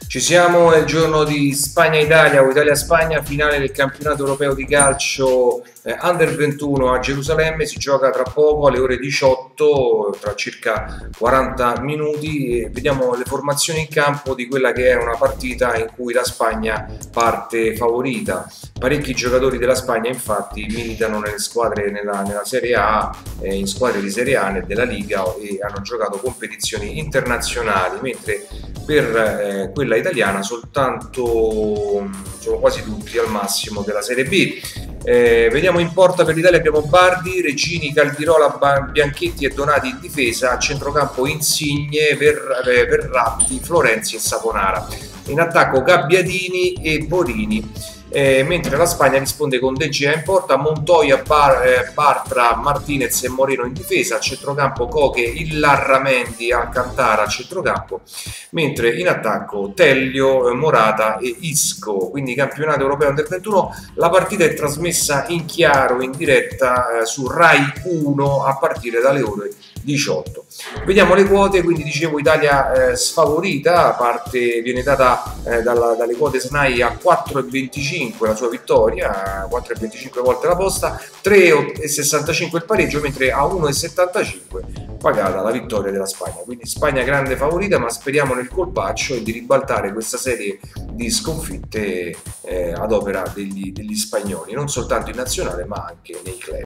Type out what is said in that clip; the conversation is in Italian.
Ci siamo, è il giorno di Spagna-Italia o Italia-Spagna, finale del campionato europeo di calcio Under 21 a Gerusalemme. Si gioca tra poco alle ore 18, tra circa 40 minuti, e vediamo le formazioni in campo di quella che è una partita in cui la Spagna parte favorita. Parecchi giocatori della Spagna infatti militano nelle squadre nella Serie A, in squadre di Serie A e della Liga, e hanno giocato competizioni internazionali, mentre per quella italiana soltanto sono quasi tutti al massimo della Serie B. Vediamo in porta per l'Italia abbiamo Bardi, Regini, Caldirola, Bianchetti e Donati in difesa, a centrocampo Insigne, Verratti, Florenzi e Saponara. In attacco Gabbiadini e Borini. Mentre la Spagna risponde con De Gea in porta, Montoya, Bartra, Martinez e Moreno in difesa, a centrocampo Coque, Illarramendi, Alcantara a centrocampo, mentre in attacco Tellio, Morata e Isco. Quindi campionato europeo del 21. La partita è trasmessa in chiaro, in diretta su Rai 1 a partire dalle ore 18. Vediamo le quote. Quindi dicevo Italia sfavorita, viene data dalle quote SNAI a 4,25 la sua vittoria, 4,25 volte la posta, 3,65 il pareggio, mentre a 1,75 pagata la vittoria della Spagna. Quindi Spagna grande favorita, ma speriamo nel colpaccio e di ribaltare questa serie di sconfitte ad opera degli spagnoli, non soltanto in nazionale ma anche nei club.